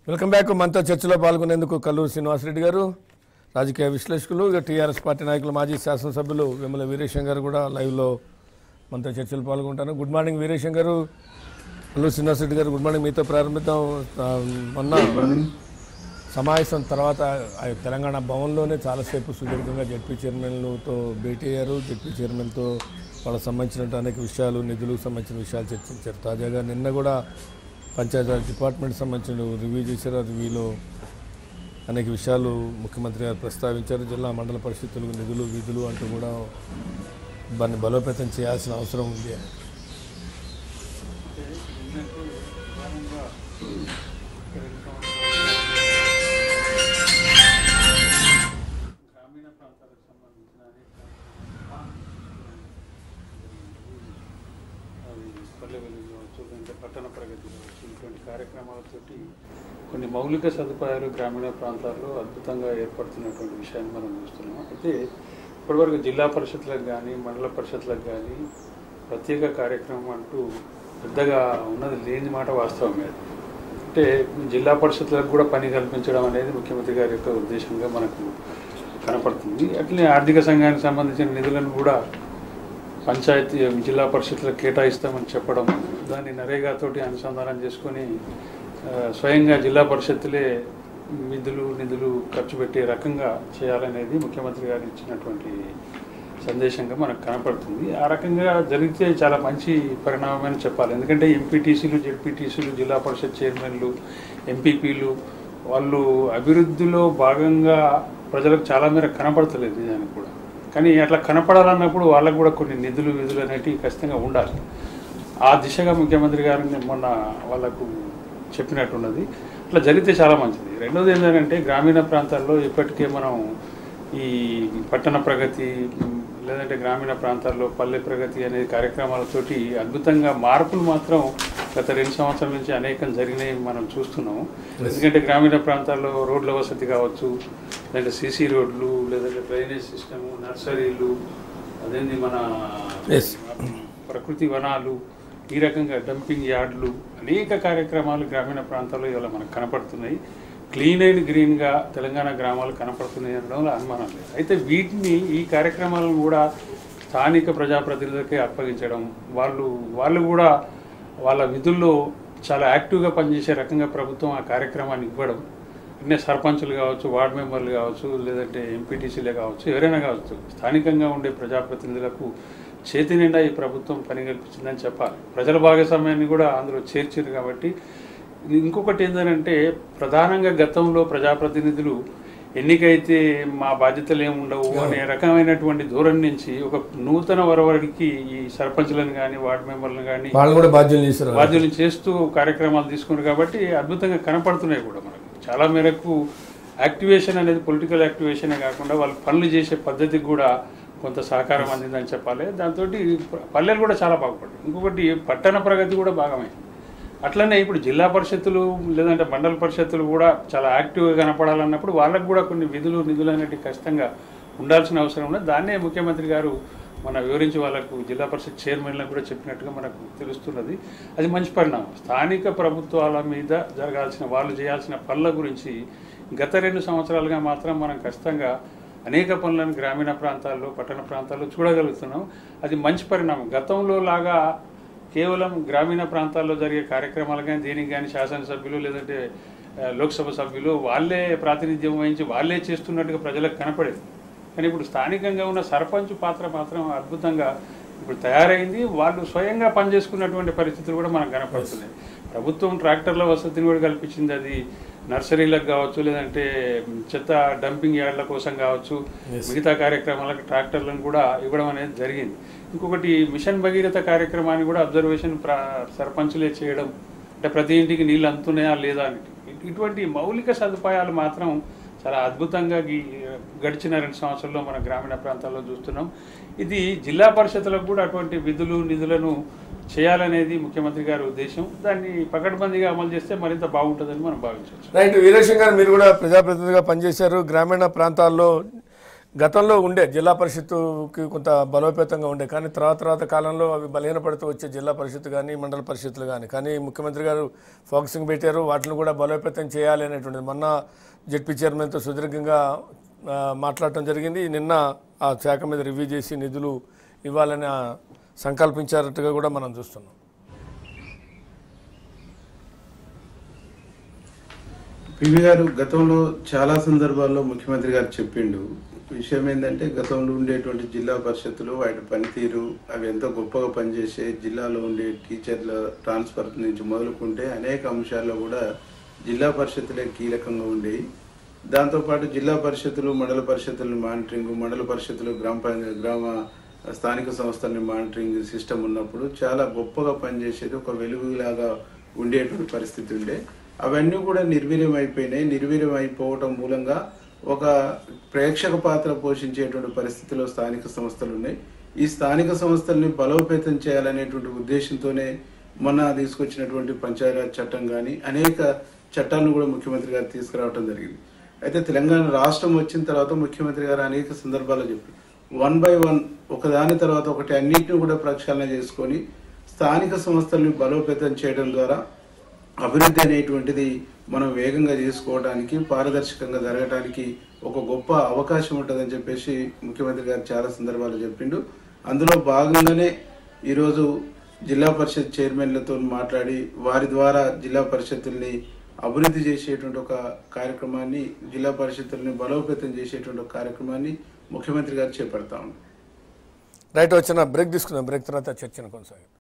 Welcome back. మనతో చర్చలో పాల్గొనేందుకు కల్లూరు శ్రీనివాసరెడ్డి గారు, రాజకీయ విశ్లేషకులు, టీఆర్ఎస్ పార్టీ నాయకులు, మాజీ శాసనసభ్యులు వేముల వీరేశం గారు కూడా లైవ్లో మనతో చర్చలు పాల్గొంటారు. గుడ్ మార్నింగ్ వీరేశం గారు. కల్లూరు శ్రీనివాసరెడ్డి గారు, గుడ్ మార్నింగ్. మీతో ప్రారంభిద్దాం. మొన్న సమావేశం తర్వాత తెలంగాణ భవన్లోనే చాలాసేపు సుదీర్ఘంగా జడ్పీ చైర్మన్లతో భేటీ అయ్యారు. జడ్పీ చైర్మన్తో వాళ్ళకి సంబంధించిన అనేక విషయాలు, నిధులకు సంబంధించిన విషయాలు చర్చించారు. తాజాగా నిన్న కూడా పంచాయతీరాజ్ డిపార్ట్మెంట్ సంబంధించిన రివ్యూ చేశారు. ఆ రివ్యూలో అనేక విషయాలు ముఖ్యమంత్రి గారు ప్రస్తావించారు. జిల్లా మండల పరిషత్తులకు నిధులు, విధులు అంటూ కూడా దాన్ని బలోపేతం చేయాల్సిన అవసరం ఉంది. పట్టణ ప్రగతి ఇటువంటి కార్యక్రమాలతోటి కొన్ని మౌలిక సదుపాయాలు గ్రామీణ ప్రాంతాల్లో అద్భుతంగా ఏర్పడుతున్నటువంటి విషయాన్ని మనం చూస్తున్నాం. అయితే ఇప్పటివరకు జిల్లా పరిషత్లకు కానీ మండల పరిషత్లకు కానీ ప్రత్యేక కార్యక్రమం అంటూ పెద్దగా ఉన్నది లేని మాట వాస్తవమే. అంటే జిల్లా పరిషత్లకు కూడా పని కల్పించడం అనేది ముఖ్యమంత్రి గారి యొక్క ఉద్దేశంగా మనకు కనపడుతుంది. అట్లనే ఆర్థిక సంఘానికి సంబంధించిన నిధులను కూడా పంచాయతీ జిల్లా పరిషత్లకు కేటాయిస్తామని చెప్పడం, దాన్ని నరేగాతోటి అనుసంధానం చేసుకొని స్వయంగా జిల్లా పరిషత్తులే నిధులు ఖర్చు పెట్టే రకంగా చేయాలనేది ముఖ్యమంత్రి గారు ఇచ్చినటువంటి సందేశంగా మనకు కనపడుతుంది. ఆ రకంగా జరిగితే చాలా మంచి పరిణామమని చెప్పాలి. ఎందుకంటే ఎంపీటీసీలు, జెడ్పీటీసీలు, జిల్లా పరిషత్ చైర్మన్లు, ఎంపీపీలు వాళ్ళు అభివృద్ధిలో భాగంగా ప్రజలకు చాలా మేర కనపడతలేదు నిజానికి కూడా. కానీ అట్లా కనపడాలన్నప్పుడు వాళ్ళకు కూడా కొన్ని నిధులు అనేటివి ఖచ్చితంగా ఉండాలి. ఆ దిశగా ముఖ్యమంత్రి గారిని మొన్న వాళ్ళకు చెప్పినట్టున్నది. అట్లా జరిగితే చాలా మంచిది. రెండోది ఏంటంటే గ్రామీణ ప్రాంతాల్లో ఇప్పటికే మనం ఈ పట్టణ ప్రగతి లేదంటే గ్రామీణ ప్రాంతాల్లో పల్లె ప్రగతి అనే కార్యక్రమాలతోటి అద్భుతంగా మార్పులు మాత్రం గత 2 సంవత్సరాల నుంచి అనేకం జరిగినాయి మనం చూస్తున్నాము. ఎందుకంటే గ్రామీణ ప్రాంతాల్లో రోడ్ల వసతి కావచ్చు, లేదంటే సీసీ రోడ్లు, లేదంటే డ్రైనేజ్ సిస్టము, నర్సరీలు, అదేంటి మన ప్రకృతి వనాలు, ఈ రకంగా డంపింగ్ యార్డులు, అనేక కార్యక్రమాలు గ్రామీణ ప్రాంతాల్లో ఇవాళ మనకు కనపడుతున్నాయి. క్లీన్ అండ్ గ్రీన్గా తెలంగాణ గ్రామాలు కనపడుతున్నాయి అనడంలో అనుమానం లేదు. అయితే వీటిని ఈ కార్యక్రమాలను కూడా స్థానిక ప్రజాప్రతినిధులకే అప్పగించడం, వాళ్ళు కూడా వాళ్ళ విధుల్లో చాలా యాక్టివ్గా పనిచేసే రకంగా ప్రభుత్వం ఆ కార్యక్రమాన్ని ఇవ్వడం, అంటే సర్పంచులు కావచ్చు, వార్డు మెంబర్లు కావచ్చు, లేదంటే ఎంపీటీసీలే కావచ్చు, ఎవరైనా కావచ్చు, స్థానికంగా ఉండే ప్రజాప్రతినిధులకు చేతి నిండా ఈ ప్రభుత్వం పని కల్పించిందని చెప్పాలి. ప్రజల భాగస్వామ్యాన్ని కూడా అందులో చేర్చారు. కాబట్టి ఇంకొకటి ఏంటంటే ప్రధానంగా గతంలో ప్రజాప్రతినిధులు ఎన్నికైతే మా బాధ్యతలు ఏముండవు అనే రకమైనటువంటి ధోరణి నుంచి ఒక నూతన వరవడికి ఈ సర్పంచ్లను కానీ వార్డు మెంబర్లను కానీ బాధ్యులను చేస్తూ కార్యక్రమాలు తీసుకున్నారు. కాబట్టి అద్భుతంగా కనపడుతున్నాయి కూడా మనకు. చాలా మేరకు యాక్టివేషన్ అనేది పొలిటికల్ యాక్టివేషనే కాకుండా వాళ్ళు పనులు చేసే పద్ధతికి కూడా కొంత సహకారం అందిందని చెప్పాలి. దాంతో పల్లెలు కూడా చాలా బాగుపడ్డాయి. ఇంకొకటి పట్టణ ప్రగతి కూడా భాగమైంది. అట్లనే ఇప్పుడు జిల్లా పరిషత్తులు లేదంటే మండల పరిషత్తులు కూడా చాలా యాక్టివ్గా కనపడాలన్నప్పుడు వాళ్ళకు కూడా కొన్ని నిధులు అనేవి ఖచ్చితంగా ఉండాల్సిన అవసరం ఉన్నది. దాన్నే ముఖ్యమంత్రి గారు మన వివరించి వాళ్ళకు జిల్లా పరిషత్ చైర్మన్లకు కూడా చెప్పినట్టుగా మనకు తెలుస్తున్నది. అది మంచి పరిణామం. స్థానిక ప్రభుత్వాల మీద జరగాల్సిన వాళ్ళు చేయాల్సిన పనుల గురించి గత 2 సంవత్సరాలుగా మాత్రం మనం ఖచ్చితంగా అనేక పనులను గ్రామీణ ప్రాంతాల్లో, పట్టణ ప్రాంతాల్లో చూడగలుగుతున్నాం. అది మంచి పరిణామం. గతంలో లాగా కేవలం గ్రామీణ ప్రాంతాల్లో జరిగే కార్యక్రమాలు కానీ దేనికి కానీ శాసనసభ్యులు లేదంటే లోక్సభ సభ్యులు వాళ్ళే ప్రాతినిధ్యం వహించి వాళ్ళే చేస్తున్నట్టుగా ప్రజలకు కనపడేది. కానీ ఇప్పుడు స్థానికంగా ఉన్న సర్పంచ్ పాత్ర మాత్రం అద్భుతంగా ఇప్పుడు తయారైంది. వాళ్ళు స్వయంగా పనిచేసుకున్నటువంటి పరిస్థితులు కూడా మనకు కనపడుతున్నాయి. ప్రభుత్వం ట్రాక్టర్ల వసతిని కూడా కల్పించింది. అది నర్సరీలకు కావచ్చు, లేదంటే చెత్త డంపింగ్ యార్డ్ల కోసం కావచ్చు, మిగతా కార్యక్రమాలకు ట్రాక్టర్లను కూడా ఇవ్వడం అనేది జరిగింది. ఇంకొకటి మిషన్ భగీరథ కార్యక్రమాన్ని కూడా అబ్జర్వేషన్ సర్పంచులే చేయడం, అంటే ప్రతి ఇంటికి నీళ్ళు అందుతున్నాయా లేదా అని. ఇటువంటి మౌలిక సదుపాయాలు మాత్రం చాలా అద్భుతంగా గడిచిన 2 సంవత్సరాల్లో మన గ్రామీణ ప్రాంతాల్లో చూస్తున్నాం. ఇది జిల్లా పరిషత్తులకు కూడా అటువంటి నిధులను చేయాలనేది ముఖ్యమంత్రి గారి ఉద్దేశం. దాన్ని పకడ్బందీగా అమలు చేస్తే మరింత బాగుంటుందని మనం భావించవచ్చు. రైట్. వీరేశం గారు, మీరు కూడా ప్రజాప్రతినిధిగా పనిచేశారు. గ్రామీణ ప్రాంతాల్లో గతంలో ఉండే జిల్లా పరిషత్తుకి కొంత బలోపేతంగా ఉండే, కానీ తర్వాత కాలంలో అవి బలహీనపడుతూ వచ్చే జిల్లా పరిషత్తు కానీ మండల పరిషత్తులు కానీ ముఖ్యమంత్రి గారు ఫోకసింగ్ పెట్టారు, వాటిని కూడా బలోపేతం చేయాలి అనేటువంటిది మొన్న జెడ్పీ చైర్మన్తో సుదీర్ఘంగా మాట్లాడటం జరిగింది. నిన్న ఆ శాఖ మీద రివ్యూ చేసి నిధులు ఇవ్వాలని సంకల్పించారట్టుగా కూడా మనం చూస్తున్నాం. పివి గారు గతంలో చాలా సందర్భాల్లో ముఖ్యమంత్రి గారు చెప్పిండు. విషయం ఏంటంటే గతంలో ఉండేటువంటి జిల్లా పరిషత్తులు వాటి పనితీరు అవి ఎంతో గొప్పగా పనిచేసే, జిల్లాలో ఉండే టీచర్ల ట్రాన్స్ఫర్ నుంచి మొదలుకుంటే అనేక అంశాల్లో కూడా జిల్లా పరిషత్తులే కీలకంగా ఉండేవి. దాంతోపాటు జిల్లా పరిషత్తులు మండల పరిషత్తుల మానిటరింగ్, మండల పరిషత్తులు గ్రామ స్థానిక సంస్థలని మానిటరింగ్ సిస్టమ్ ఉన్నప్పుడు చాలా గొప్పగా పనిచేసేది, ఒక వెలుగులాగా ఉండేటువంటి పరిస్థితి ఉండే. అవన్నీ కూడా నిర్వీర్యం అయిపోయినాయి. నిర్వీర్యం అయిపోవటం మూలంగా ఒక ప్రేక్షక పాత్ర పోషించేటువంటి పరిస్థితిలో స్థానిక సంస్థలు ఉన్నాయి. ఈ స్థానిక సంస్థల్ని బలోపేతం చేయాలనేటువంటి ఉద్దేశంతోనే మొన్న తీసుకొచ్చినటువంటి పంచాయతీరాజ్ చట్టం కానీ అనేక చట్టాలను కూడా ముఖ్యమంత్రి గారు తీసుకురావడం జరిగింది. అయితే తెలంగాణ రాష్ట్రం వచ్చిన తర్వాత ముఖ్యమంత్రి గారు అనేక సందర్భాల్లో చెప్పారు, 1 by 1 ఒకదాని తర్వాత ఒకటి అన్నింటినీ కూడా ప్రక్షాళన చేసుకొని స్థానిక సంస్థల్ని బలోపేతం చేయడం ద్వారా అభివృద్ధి అనేటువంటిది మనం వేగంగా చేసుకోవడానికి, పారదర్శకంగా జరగడానికి ఒక గొప్ప అవకాశం ఉంటుందని చెప్పేసి ముఖ్యమంత్రి గారు చాలా సందర్భాలు చెప్పిండు. అందులో భాగంగానే ఈరోజు జిల్లా పరిషత్ చైర్మన్లతో మాట్లాడి వారి ద్వారా జిల్లా పరిషత్తుల్ని అభివృద్ధి చేసేటువంటి ఒక కార్యక్రమాన్ని, జిల్లా పరిషత్తుల్ని బలోపేతం చేసేటువంటి ఒక కార్యక్రమాన్ని ముఖ్యమంత్రి గారు చేపడతా ఉన్నారు. రైట్, వచ్చిన బ్రేక్ తీసుకుందాం. బ్రేక్ తర్వాత చర్చను కొనసాగిద్దాం.